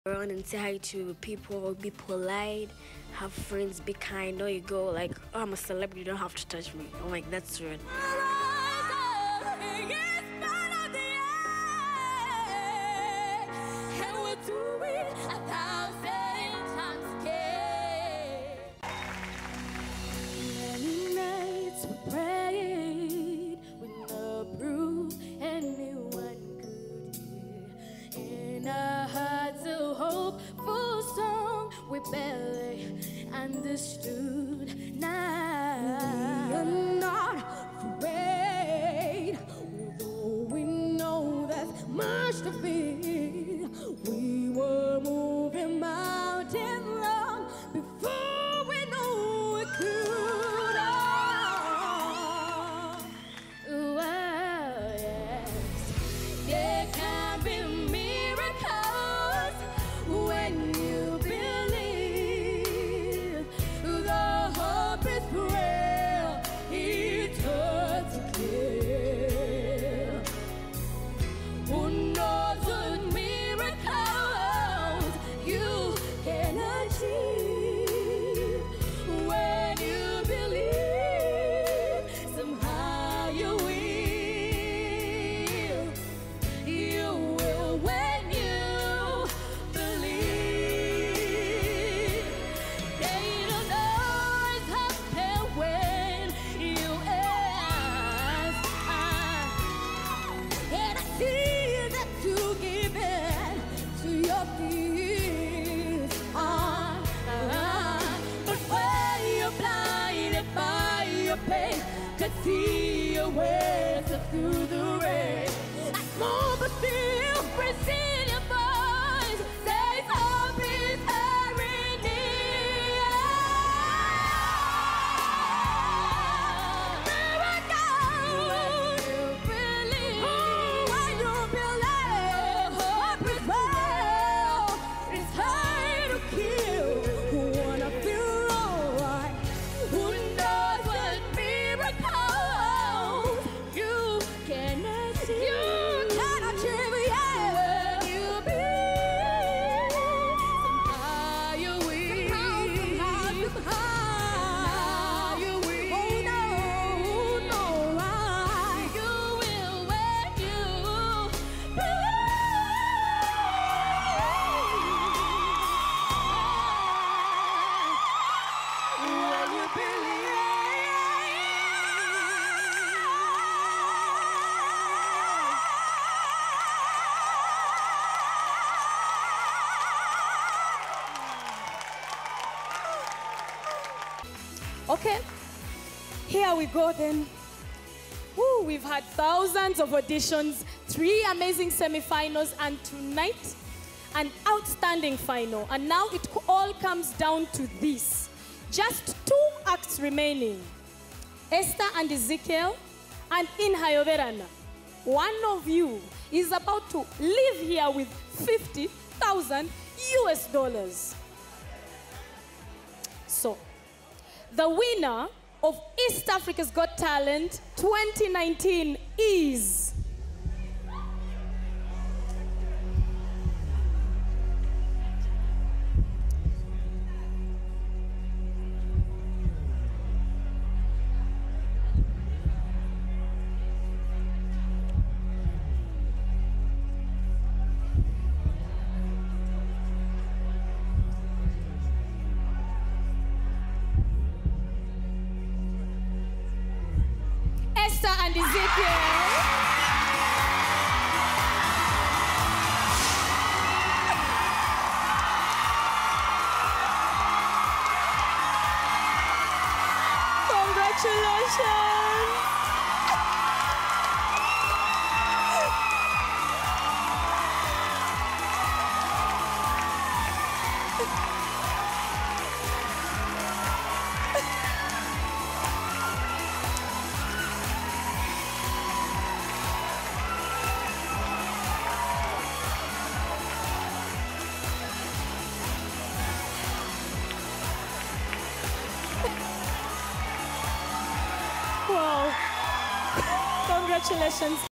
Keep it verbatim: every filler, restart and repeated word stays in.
around and say hi to people, be polite, have friends, be kind. No, you go like, oh, I'm a celebrity, you don't have to touch me. I'm like, that's rude. We barely understood. Now we are not afraid, although we know there's much to fear. We were moving mountains long before we knew we could. Oh, oh yes, there can be miracles when you believe. Could see your way through the rain. I small but still resilient voice says hope is very near. Miracles, you believe. Oh, when you believe, hope is well. It's hard to kill. Who wanna feel alright? Who knows what miracles? Okay, here we go then. Woo, we've had thousands of auditions, three amazing semifinals, and tonight, an outstanding final. And now it all comes down to this. Just two acts remaining. Esther and Ezekiel, and in Hayoverana, one of you is about to leave here with fifty thousand U S dollars. So, the winner of East Africa's Got Talent twenty nineteen is... Esther and Ezekiel. Congratulations. Wow. Congratulations.